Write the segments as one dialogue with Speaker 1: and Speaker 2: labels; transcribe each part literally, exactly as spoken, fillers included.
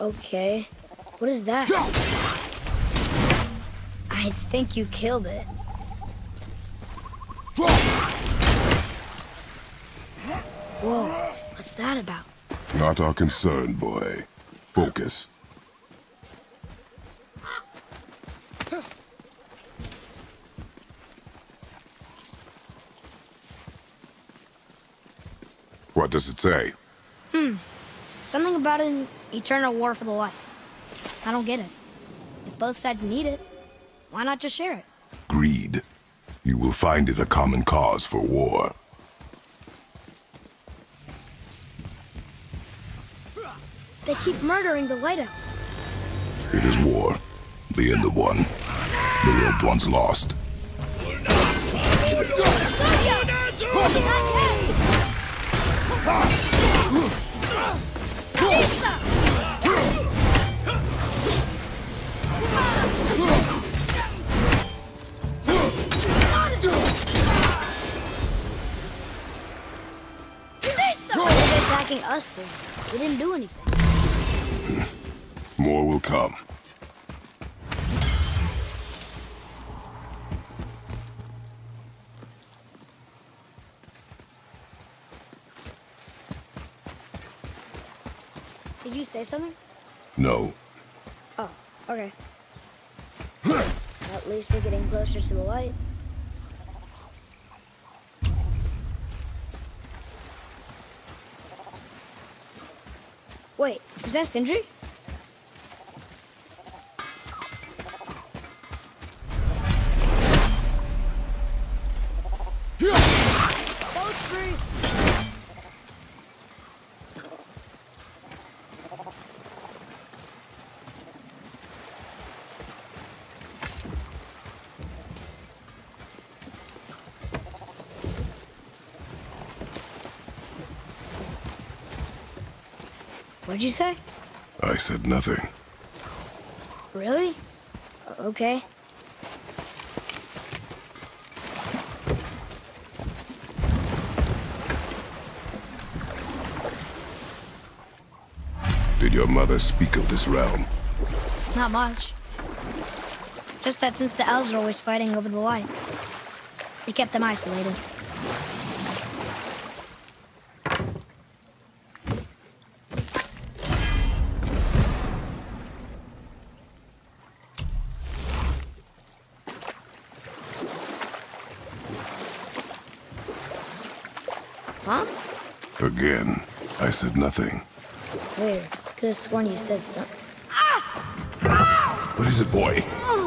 Speaker 1: Okay. What is that? I think you killed it. Whoa, what's that about?
Speaker 2: Not our concern, boy. Focus. What does it say?
Speaker 1: Hmm. Something about an eternal war for the light. I don't get it. If both sides need it, why not just share it?
Speaker 2: Greed. You will find it a common cause for war.
Speaker 1: They keep murdering the Light Elves.
Speaker 2: It is war. The end of one. The robed one's lost.
Speaker 1: What are they attacking us for? We didn't do anything.
Speaker 2: More will come.
Speaker 1: Did you say something?
Speaker 2: No.
Speaker 1: Oh, okay. At least we're getting closer to the light. Wait, is that Sindri? Boat's free! What'd you say?
Speaker 2: I said nothing.
Speaker 1: Really? Okay.
Speaker 2: Did your mother speak of this realm?
Speaker 1: Not much. Just that since the elves are always fighting over the light, they kept them isolated. Huh?
Speaker 2: Again, I said nothing.
Speaker 1: Weird. Could have sworn you said something.
Speaker 2: What is it, boy?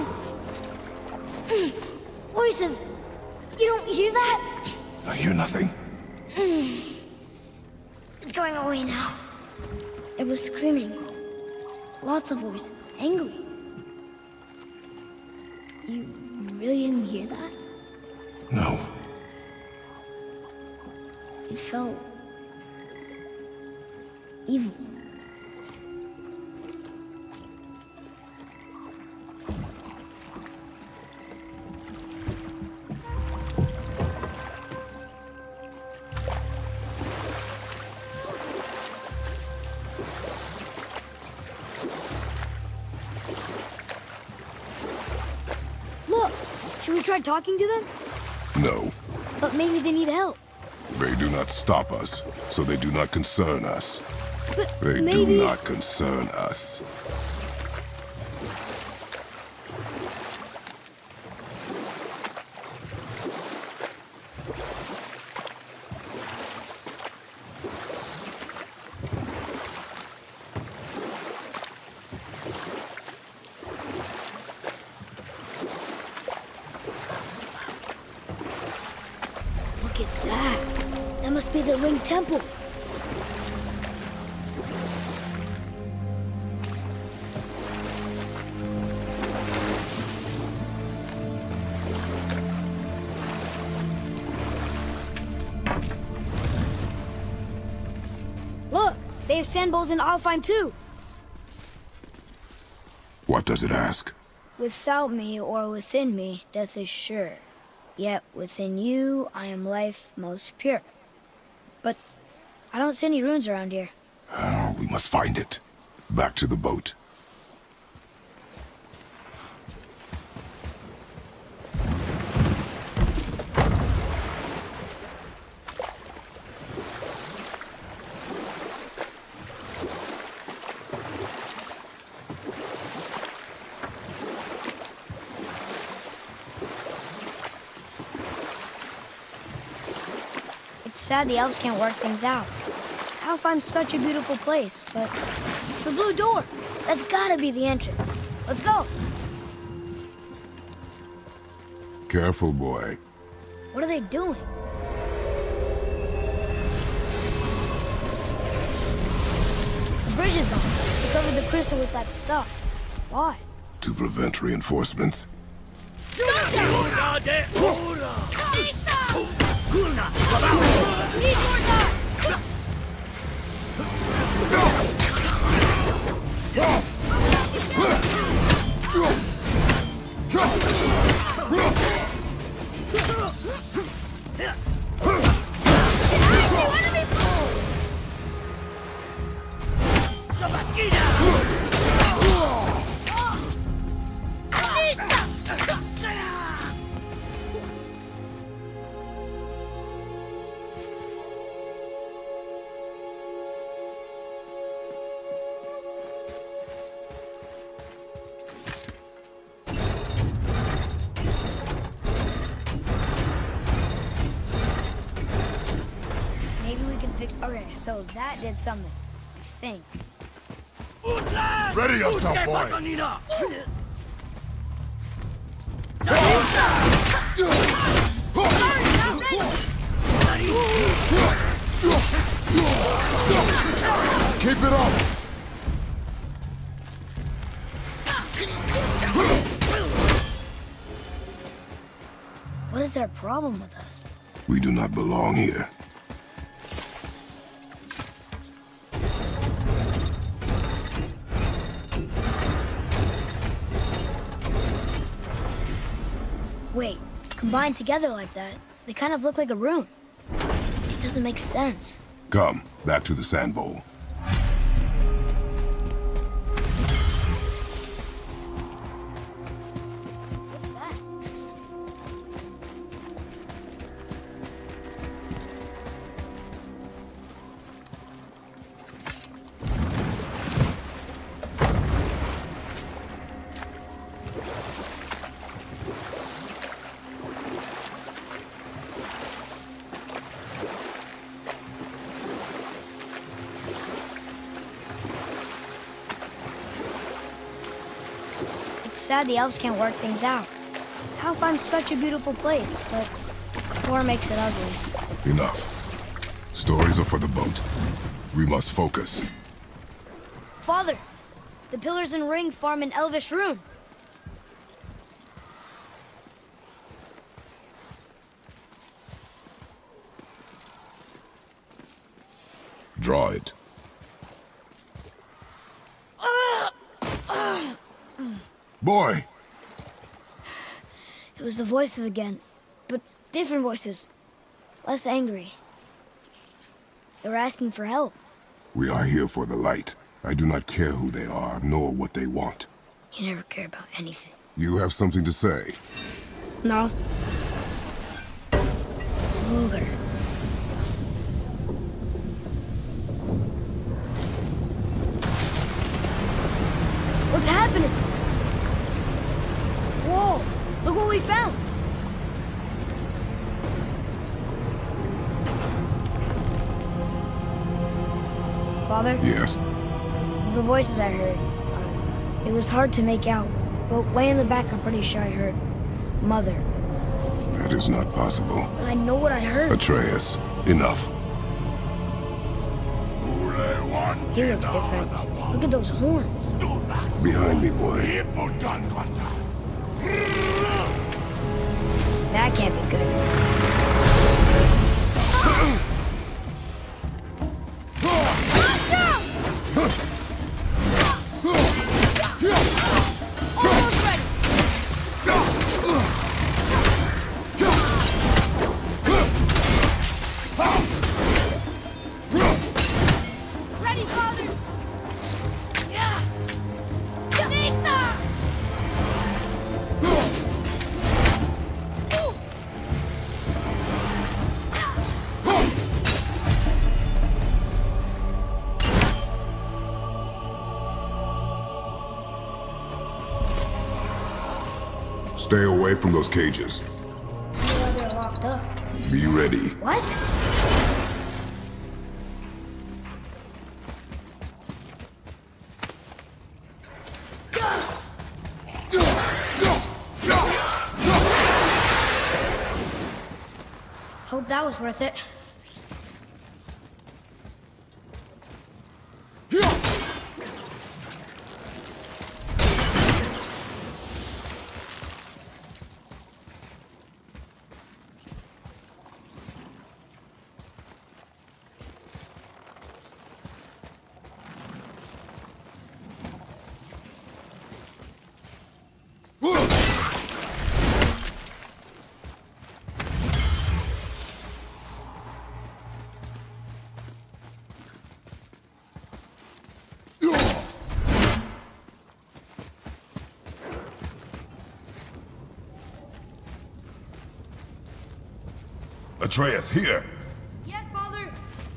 Speaker 1: Voices! You don't hear that?
Speaker 2: I hear nothing.
Speaker 1: It's going away now. It was screaming. Lots of voices. Angry. You really didn't hear that?
Speaker 2: No.
Speaker 1: It felt evil. Look, should we try talking to them?
Speaker 2: No.
Speaker 1: But maybe they need help.
Speaker 2: They do not stop us, so they do not concern us.
Speaker 1: But
Speaker 2: They
Speaker 1: maybe...
Speaker 2: do not concern us.
Speaker 1: Look at that. That must be the Ring Temple. Look, they have sand bowls in Alfheim too.
Speaker 2: What does it ask?
Speaker 1: Without me or within me, death is sure. Yet within you, I am life most pure. But I don't see any runes around here.
Speaker 2: Oh, we must find it. Back to the boat.
Speaker 1: It's sad the elves can't work things out. Alfheim's such a beautiful place, but the blue door, that's gotta be the entrance. Let's go.
Speaker 2: Careful, boy.
Speaker 1: What are they doing? The bridge is gone. They covered the crystal with that stuff. Why?
Speaker 2: To prevent reinforcements.
Speaker 1: Okay, so that did something, I think.
Speaker 2: Ready yourself, boy! Keep it up!
Speaker 1: What is their problem with us?
Speaker 2: We do not belong here.
Speaker 1: Wait, combined together like that, they kind of look like a rune. It doesn't make sense.
Speaker 2: Come, back to the sand bowl.
Speaker 1: What's that? It's sad the elves can't work things out. Alfheim's such a beautiful place, but war makes it ugly.
Speaker 2: Enough. Stories are for the boat. We must focus.
Speaker 1: Father, the pillars and ring form an elvish rune.
Speaker 2: Draw it. Boy!
Speaker 1: It was the voices again, but different voices. Less angry. They were asking for help.
Speaker 2: We are here for the light. I do not care who they are, nor what they want.
Speaker 1: You never care about anything.
Speaker 2: You have something to say?
Speaker 1: No. Luger. What's happening? Whoa! Look what we found! Father?
Speaker 2: Yes?
Speaker 1: The voices I heard. It was hard to make out, but way in the back I'm pretty sure I heard Mother.
Speaker 2: That is not possible.
Speaker 1: But I know what I heard.
Speaker 2: Atreus, enough.
Speaker 1: He looks different. Look at those horns.
Speaker 2: Behind me, boy.
Speaker 1: That can't be good.
Speaker 2: Stay away from those cages.
Speaker 1: Where they're locked up.
Speaker 2: Be ready.
Speaker 1: What? Hope that was worth it.
Speaker 2: Atreus, here!
Speaker 1: Yes, Father!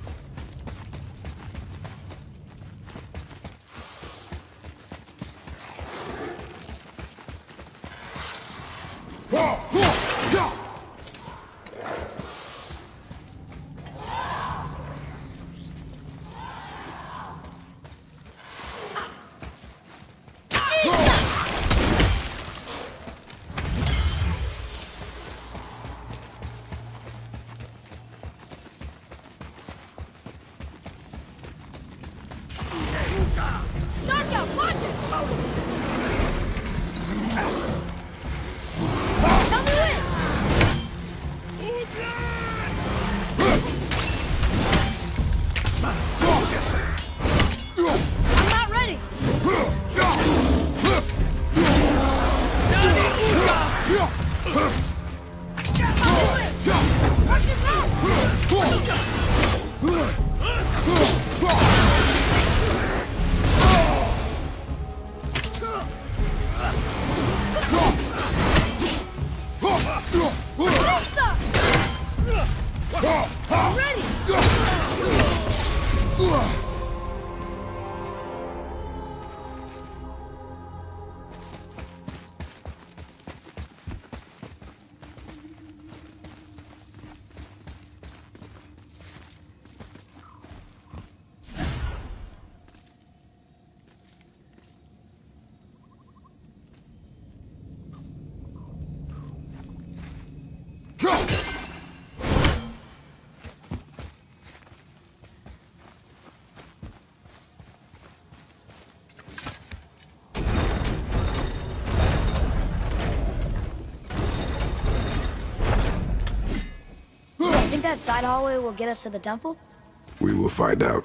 Speaker 1: Think that side hallway will get us to the temple?
Speaker 2: We will find out.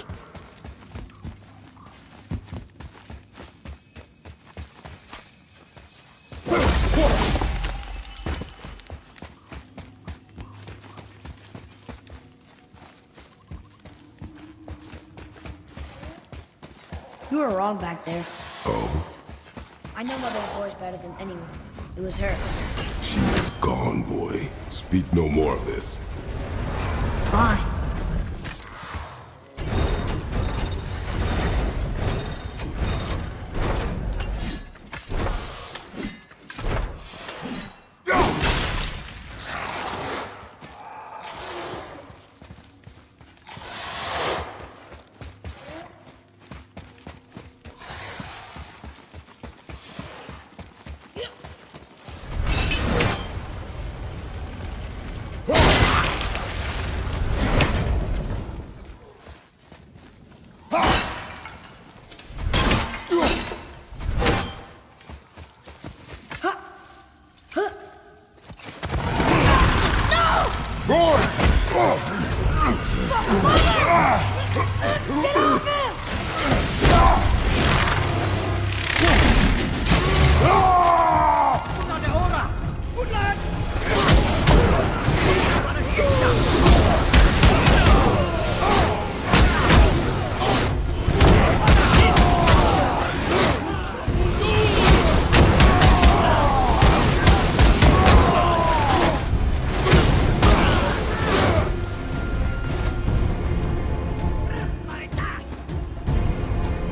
Speaker 1: You were wrong back there.
Speaker 2: Oh?
Speaker 1: I know Mother Voice better than anyone. It was her.
Speaker 2: She is gone, boy. Speak no more of this.
Speaker 1: Fine.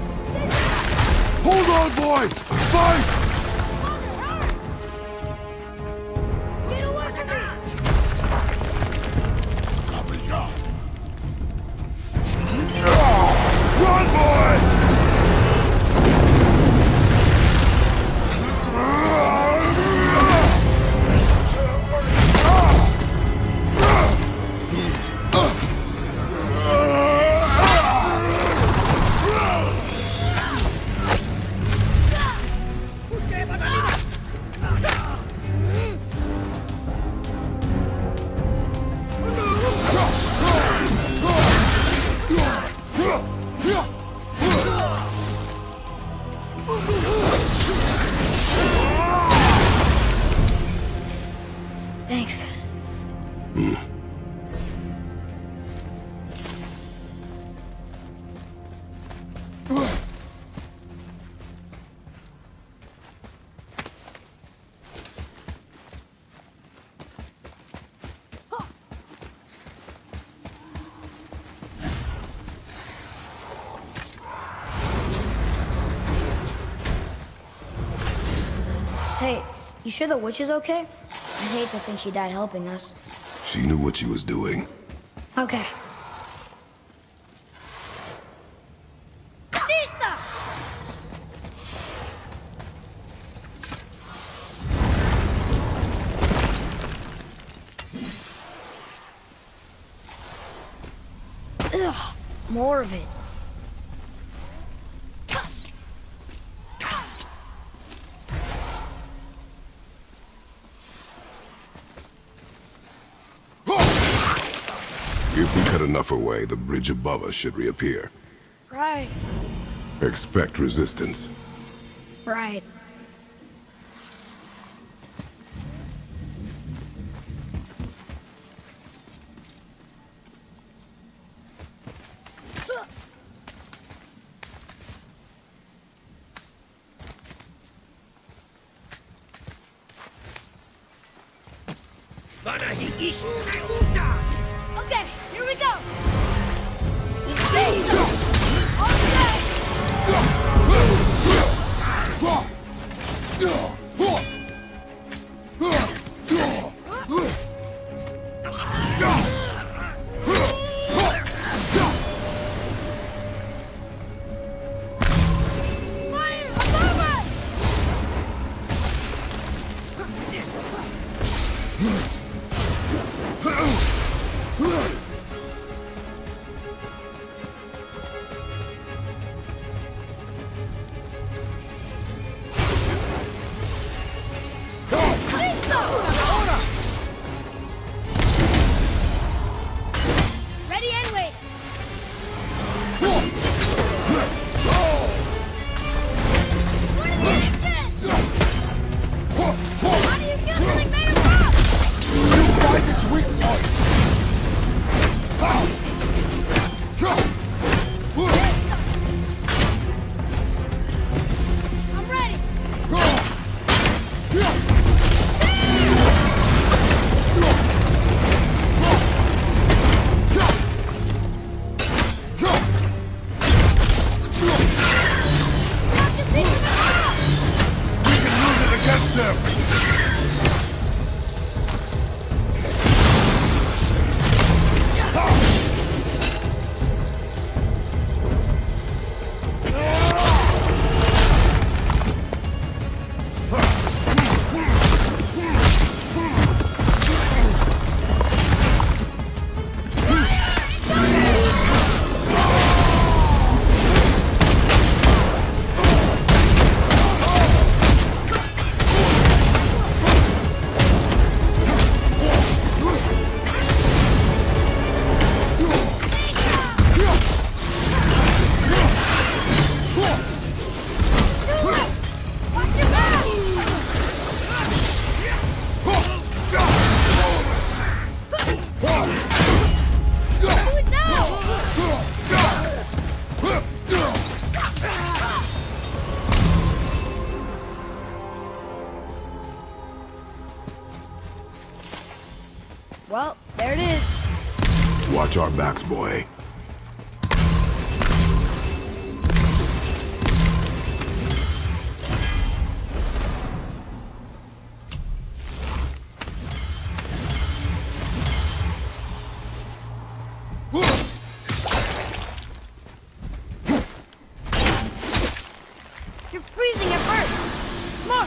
Speaker 2: Hold on, boy! Fight!
Speaker 1: You sure the witch is okay? I hate to think she died helping us.
Speaker 2: She knew what she was doing.
Speaker 1: Okay. Lista! Ugh, more of it.
Speaker 2: If we cut enough away, the bridge above us should reappear.
Speaker 1: Right.
Speaker 2: Expect resistance.
Speaker 1: Right. Okay, here we go. Listo. Ready and wait. What are the engines? How do you kill something made of rock?
Speaker 3: You find its weak point.
Speaker 1: I'm ready. Not to pick them up.
Speaker 3: We can use it against them.
Speaker 1: Watch your back. Do it now. Well, there it is.
Speaker 2: Watch our backs, boy.
Speaker 1: You're freezing at first. Smart.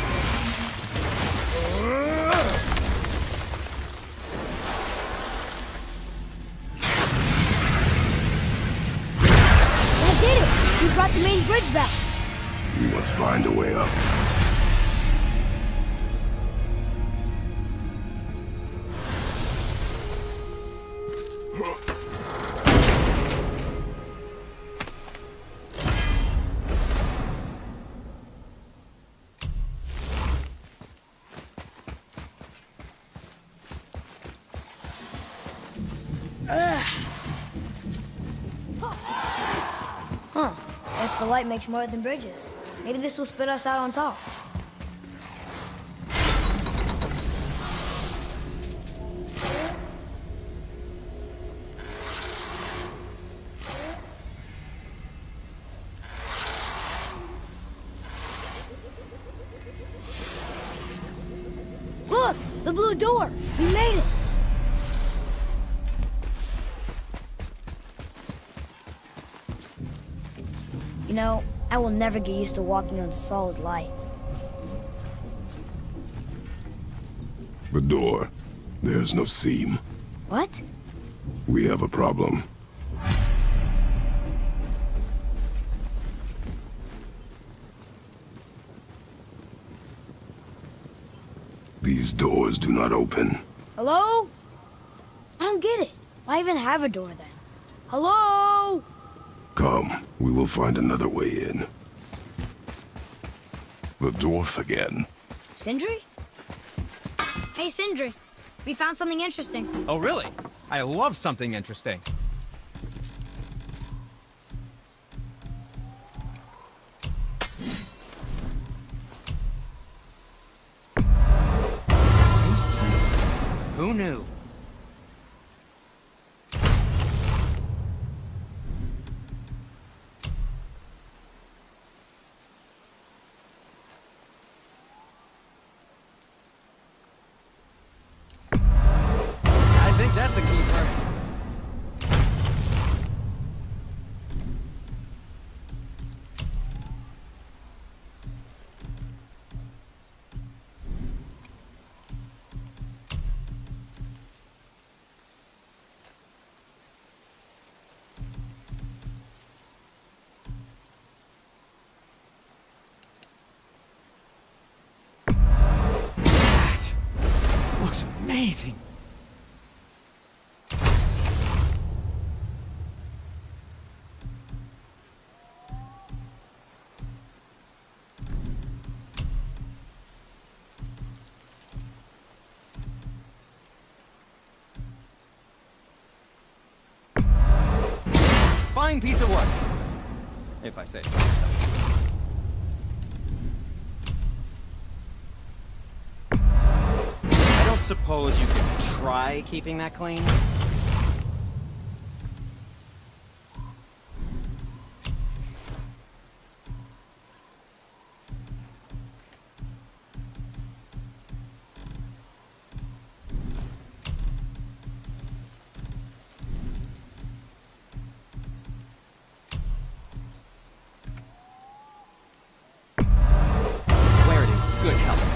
Speaker 1: That did it. We brought the main bridge back.
Speaker 2: We must find a way up.
Speaker 1: Huh. Guess the light makes more than bridges. Maybe this will spit us out on top. The blue door! We made it! You know, I will never get used to walking on solid light.
Speaker 2: The door. There's no seam.
Speaker 1: What?
Speaker 2: We have a problem. These doors do not open.
Speaker 1: Hello? I don't get it. Why even have a door then? Hello?
Speaker 2: Come, we will find another way in. The dwarf again.
Speaker 1: Sindri? Hey, Sindri. We found something interesting.
Speaker 4: Oh, really? I love something interesting. Who knew? I think that's a keeper. Looks amazing. Fine piece of work, if I say so myself. I don't suppose you could try keeping that clean? Wear it in good health.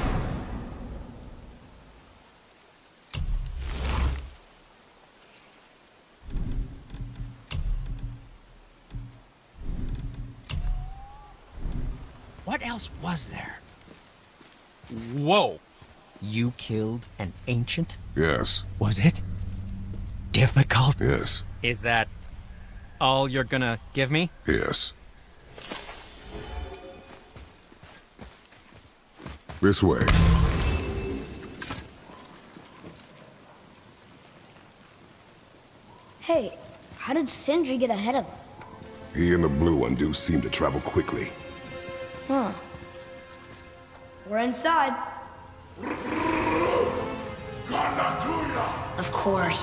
Speaker 4: What else was there? Whoa! You killed an ancient?
Speaker 2: Yes,
Speaker 4: Was it difficult?
Speaker 2: yes,
Speaker 4: Is that all you're gonna give me?
Speaker 2: yes. This way.
Speaker 1: Hey, how did Sindri get ahead of us?
Speaker 2: He and the blue one do seem to travel quickly.
Speaker 1: Huh. We're inside. Of course.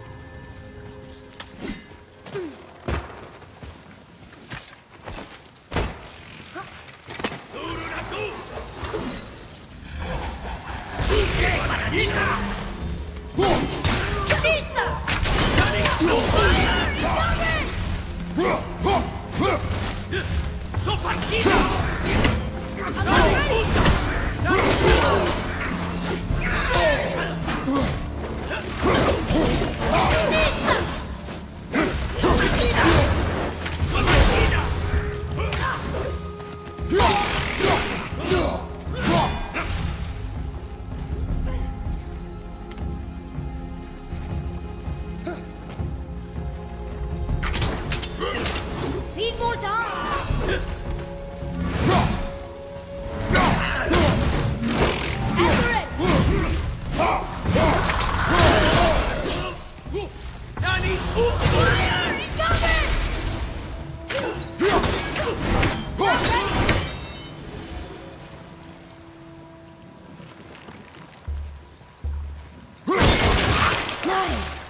Speaker 1: Need more time. Nice.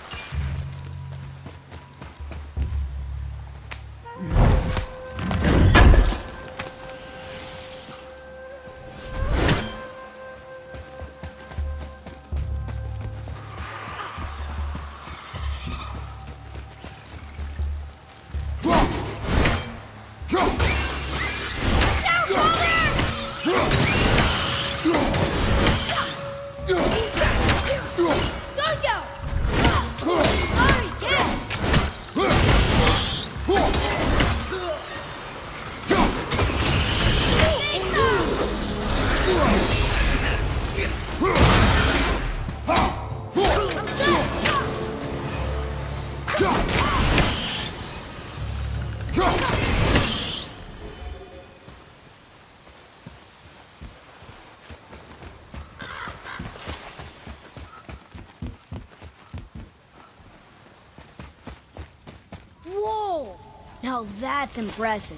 Speaker 1: Now that's impressive.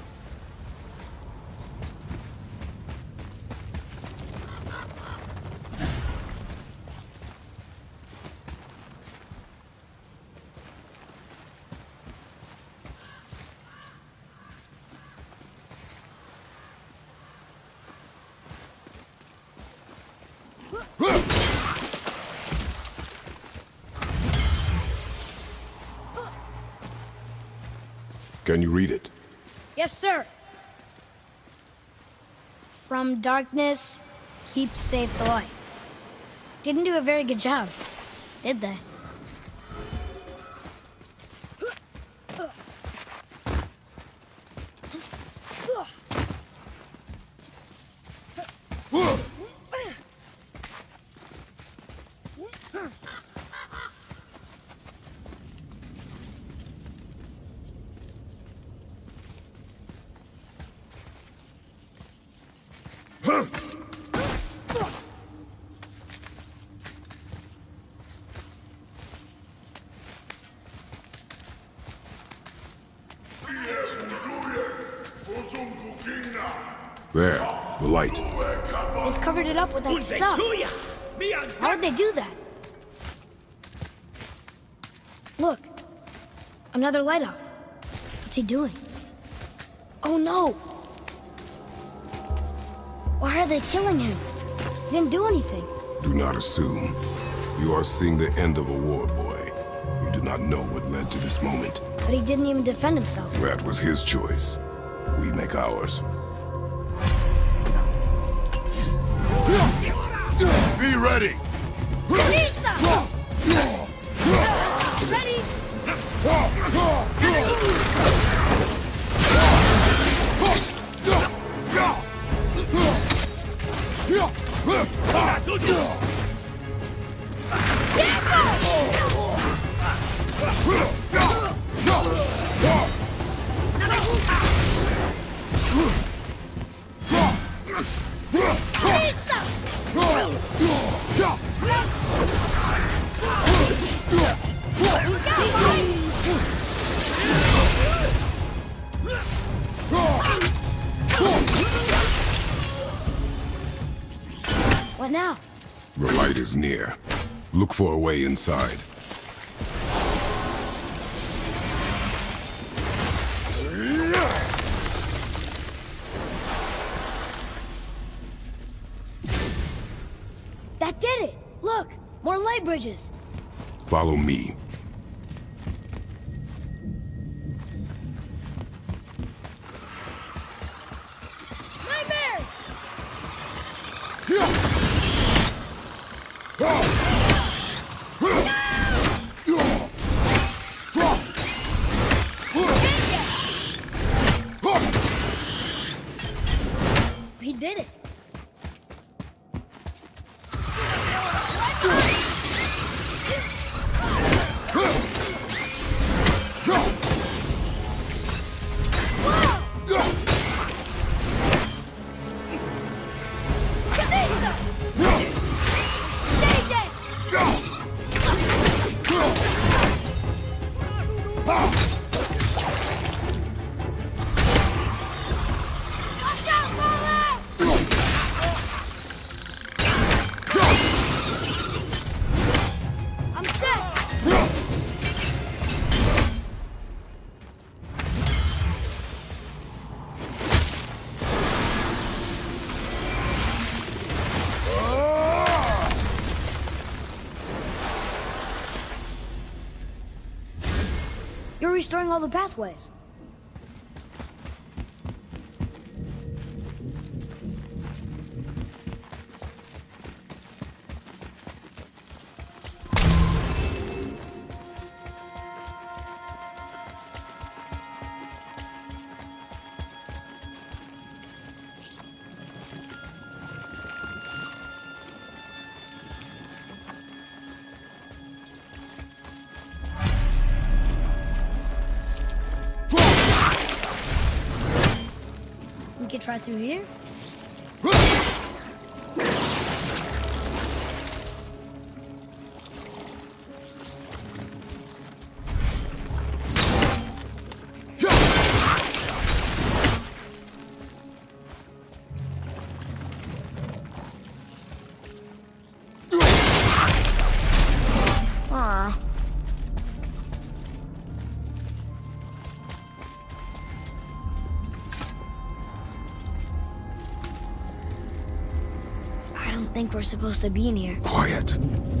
Speaker 2: Can you read it?
Speaker 1: Yes, sir. From darkness, keep safe the light. Didn't do a very good job, did they?
Speaker 2: There, the light.
Speaker 1: They've covered it up with that stuff. How would they do that? Look, another light off. What's he doing? Oh no! Why are they killing him? He didn't do anything.
Speaker 2: Do not assume. You are seeing the end of a war, boy. You do not know what led to this moment.
Speaker 1: But he didn't even defend himself.
Speaker 2: That was his choice. We make ours.
Speaker 3: Be ready!
Speaker 1: What now?
Speaker 2: The light is near. Look for a way inside.
Speaker 1: That did it! Look! More light bridges!
Speaker 2: Follow me.
Speaker 1: Nightmare! He did it! You're restoring all the pathways. We could try through here. don't think we're supposed to be in here.
Speaker 2: Quiet.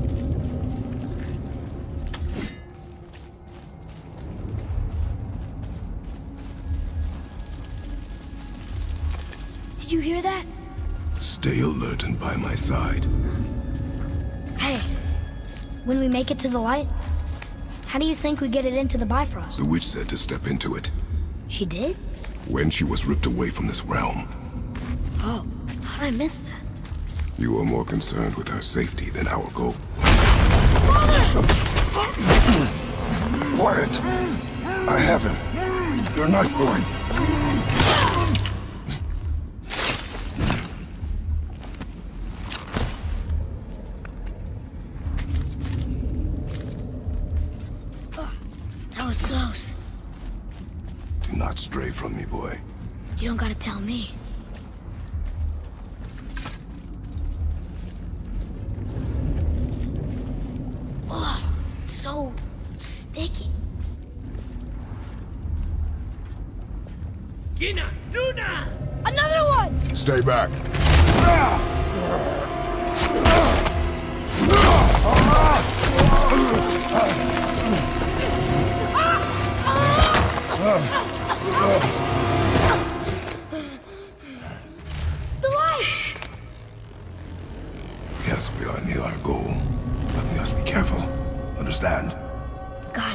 Speaker 1: Did you hear that?
Speaker 2: Stay alert and by my side.
Speaker 1: Hey, when we make it to the light, how do you think we get it into the Bifrost?
Speaker 2: The witch said to step into it
Speaker 1: She did?
Speaker 2: when she was ripped away from this realm.
Speaker 1: Oh, how'd I miss that?
Speaker 2: You are more concerned with her safety than our goal.
Speaker 3: Quiet. I have him. Your knife boy.
Speaker 1: That was close.
Speaker 2: Do not stray from me, boy.
Speaker 1: You don't gotta tell me. Oh, so sticky.
Speaker 4: Gina, Luna!
Speaker 1: Another one!
Speaker 3: Stay back.
Speaker 1: The light!
Speaker 2: Yes, we are near our goal, but we must be careful. Understand?
Speaker 1: God.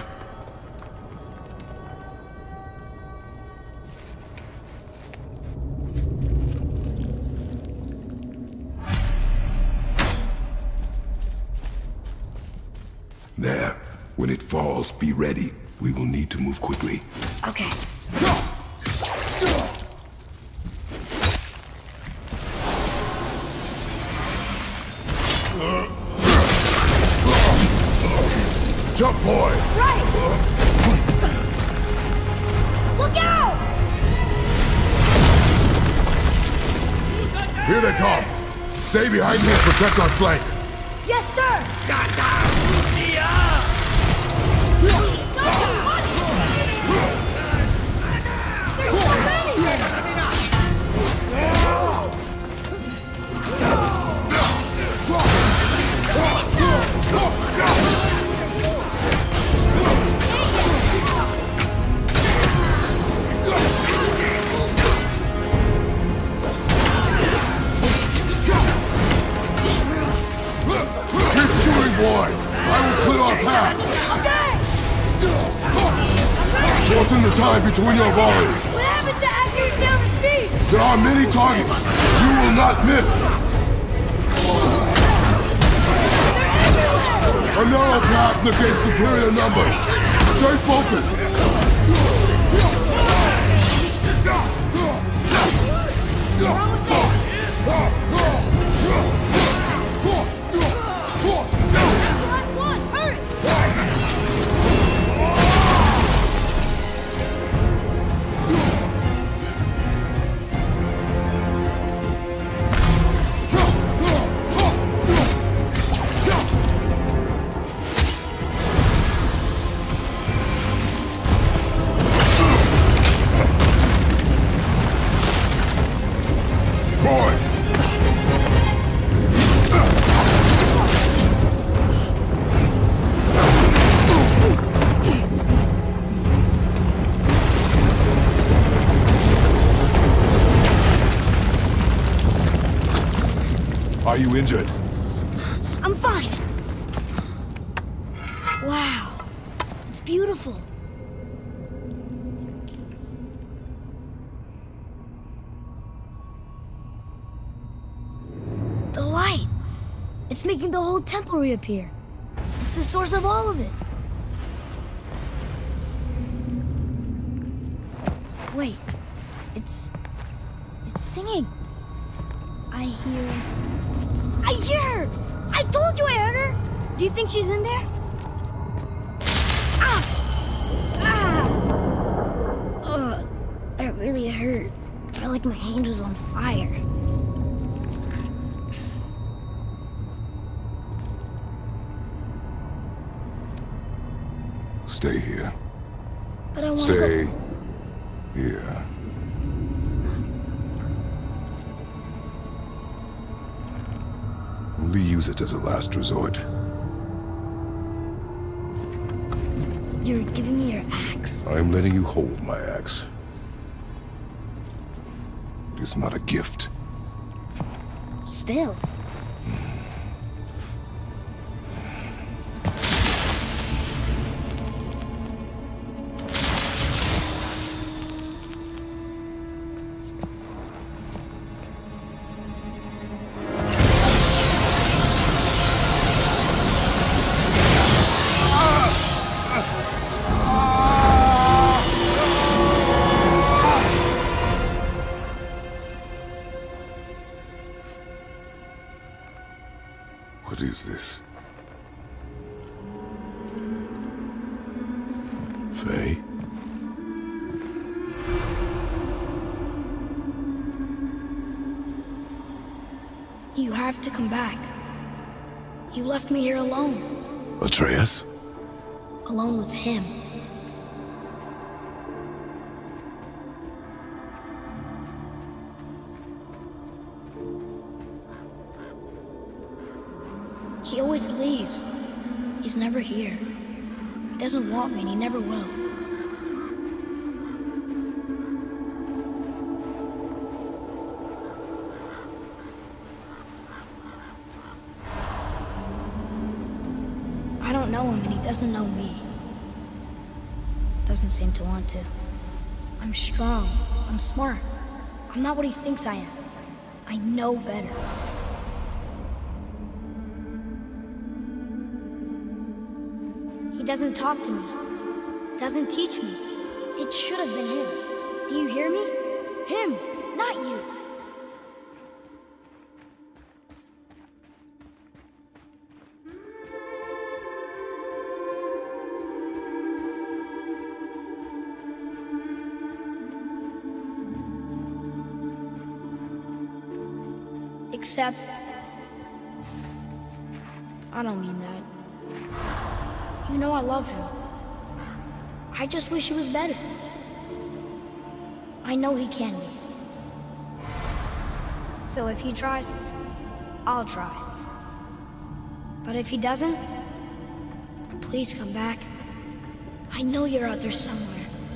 Speaker 2: There. When it falls, be ready. We will need to move quickly.
Speaker 1: Okay.
Speaker 3: Jump, boy.
Speaker 1: Right! Look out!
Speaker 3: Here they come. Stay behind me and protect our flank.
Speaker 1: Yes, sir!
Speaker 3: Keep shooting, boy. I will clear our path.
Speaker 1: Okay!
Speaker 3: Shorten the time between your volleys.
Speaker 1: What happened to accuracy over speed?
Speaker 3: There are many targets. You will not miss. A narrow path negates superior numbers. Stay focused.
Speaker 1: We're almost there. Last one, hurry!
Speaker 3: Boy. Are you injured?
Speaker 1: I'm fine. Wow. It's beautiful. The light. It's making the whole temple reappear. It's the source of all of it. Wait. It's... It's singing. I hear... I hear her! I told you I heard her! Do you think she's in there? Ah! Ah! Ugh, that really hurt. I felt like my hand was on fire.
Speaker 2: Stay here.
Speaker 1: But I want to
Speaker 2: Stay
Speaker 1: go...
Speaker 2: here. Only use it as a last resort.
Speaker 1: You're giving me your axe?
Speaker 2: I'm letting you hold my axe. It is not a gift.
Speaker 1: Still.
Speaker 2: What is this? Faye?
Speaker 1: You have to come back. You left me here alone.
Speaker 2: Atreus?
Speaker 1: Alone with him. He always leaves. He's never here. He doesn't want me and he never will. I don't know him and he doesn't know me. Doesn't seem to want to. I'm strong. I'm smart. I'm not what he thinks I am. I know better. He doesn't talk to me. Doesn't teach me. It should have been him. Do you hear me? Him, not you. Except, I don't mean that. You know I love him. I just wish he was better. I know he can be. So if he tries, I'll try. But if he doesn't, please come back. I know you're out there somewhere.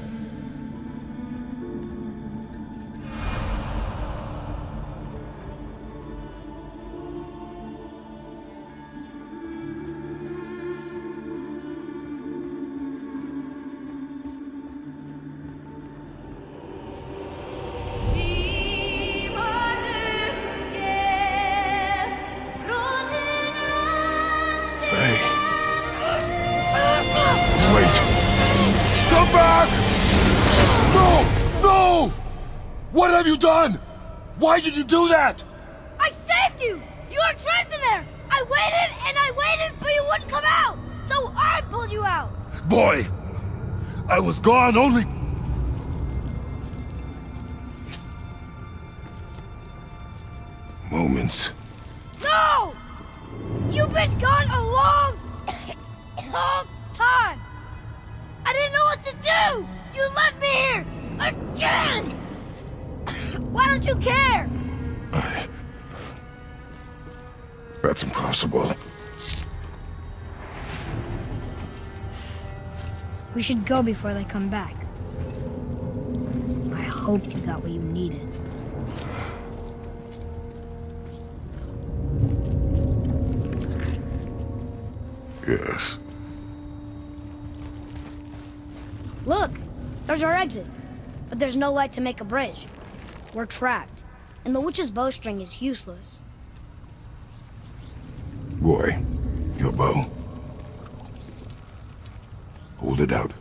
Speaker 3: What have you done? Why did you do that?
Speaker 1: I saved you! You were trapped in there! I waited and I waited, but you wouldn't come out! So I pulled you out!
Speaker 3: Boy, I was gone only...
Speaker 2: Moments.
Speaker 1: No! You've been gone a long, long time! I didn't know what to do! You left me here! Again! Why don't you care?
Speaker 2: I... That's impossible.
Speaker 1: We should go before they come back. I hope you got what you needed.
Speaker 2: Yes.
Speaker 1: Look! There's our exit. But there's no light to make a bridge. We're trapped, and the witch's bowstring is useless.
Speaker 2: Boy, your bow. Hold it out.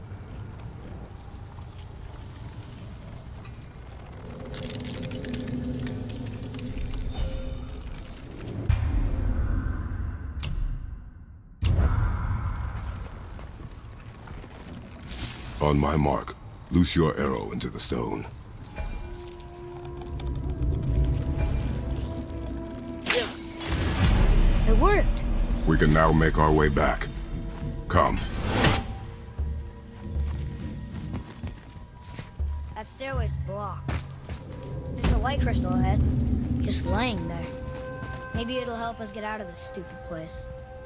Speaker 2: On my mark, loose your arrow into the stone.
Speaker 1: It worked.
Speaker 2: We can now make our way back. Come.
Speaker 1: That stairway's blocked. There's a light crystal ahead, just laying there. Maybe it'll help us get out of this stupid place.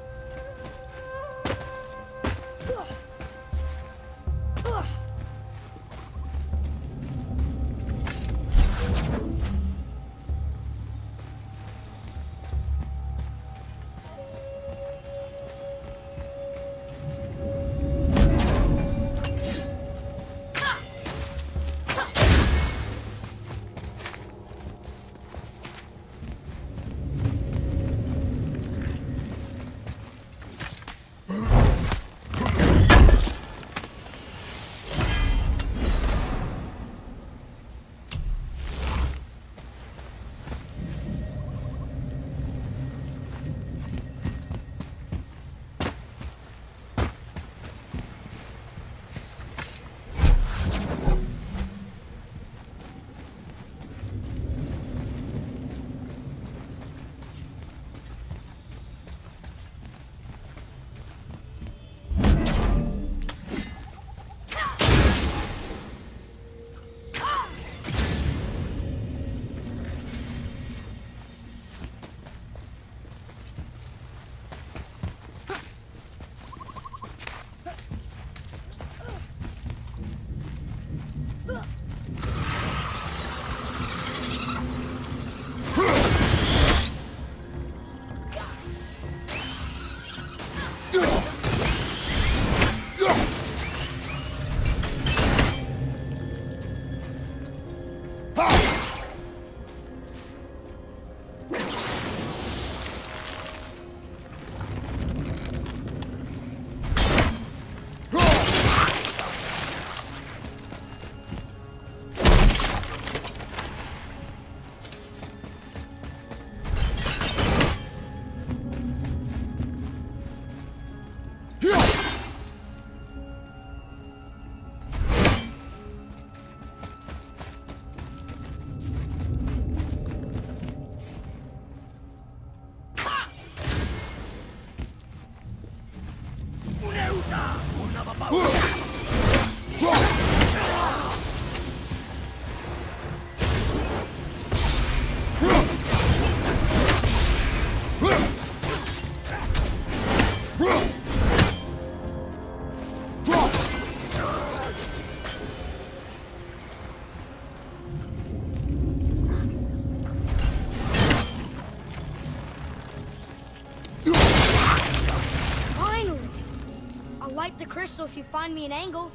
Speaker 1: The crystal if you find me an angle.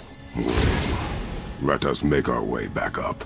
Speaker 2: Let us make our way back up.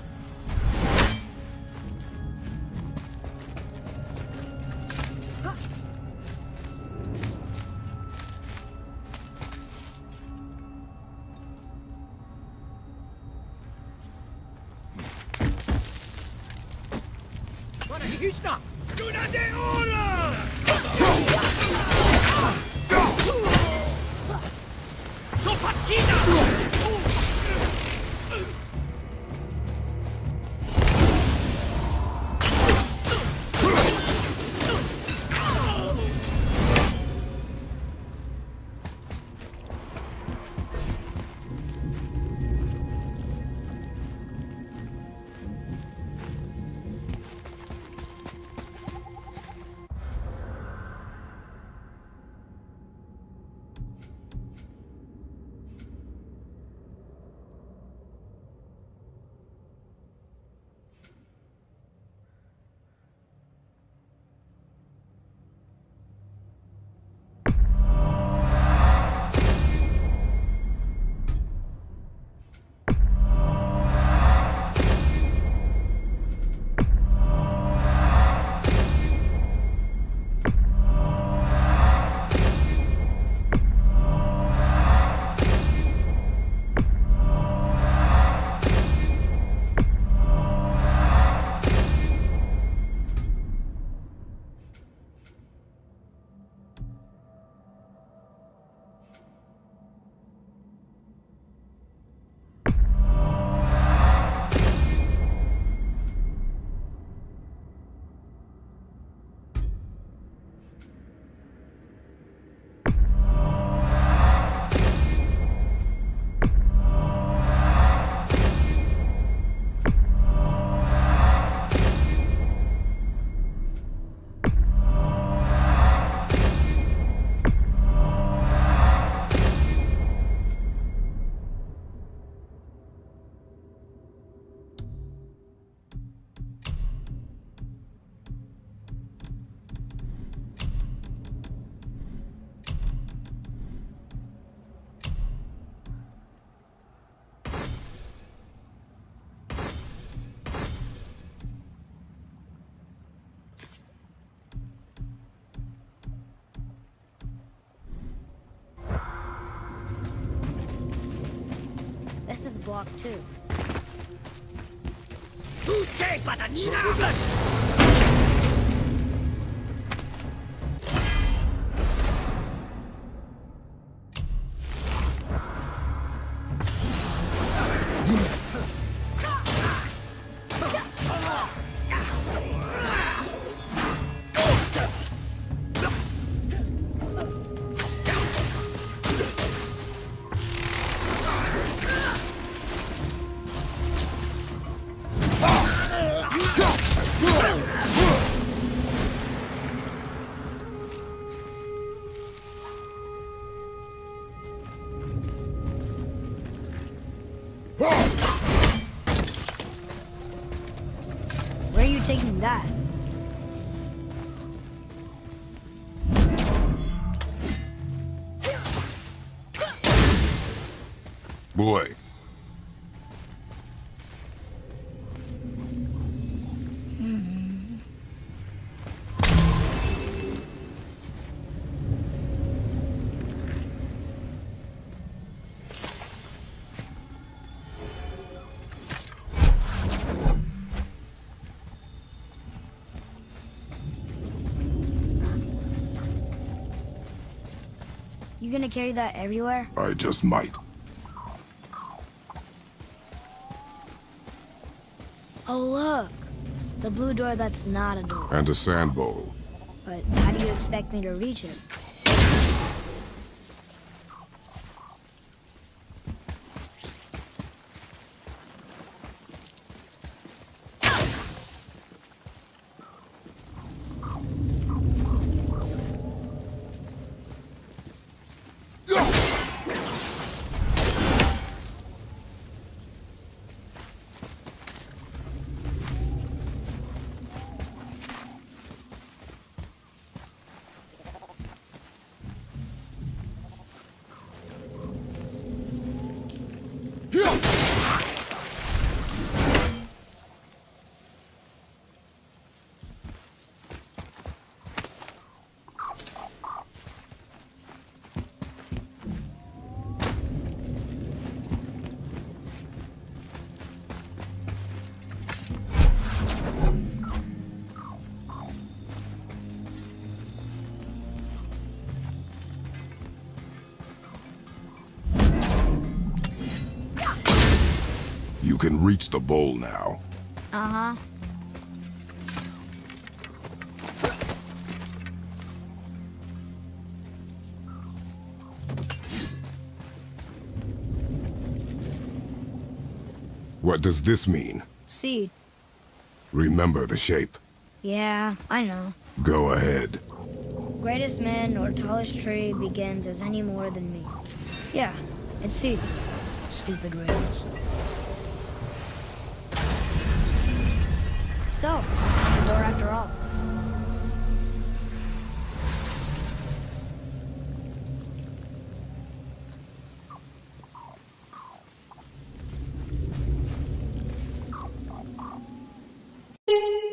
Speaker 1: block too. Where are you taking that?
Speaker 2: Boy.
Speaker 1: You gonna carry that everywhere?
Speaker 2: I just might.
Speaker 1: Oh, look. The blue door that's not a door.
Speaker 2: And a sand bowl.
Speaker 1: But how do you expect me to reach it?
Speaker 2: You can reach the bowl now.
Speaker 1: Uh-huh.
Speaker 2: What does this mean?
Speaker 1: Seed.
Speaker 2: Remember the shape.
Speaker 1: Yeah, I know.
Speaker 2: Go ahead.
Speaker 1: Greatest man or tallest tree begins as any more than me. Yeah, it's seed. Stupid riddles. So, it's a door after all.
Speaker 5: Ding.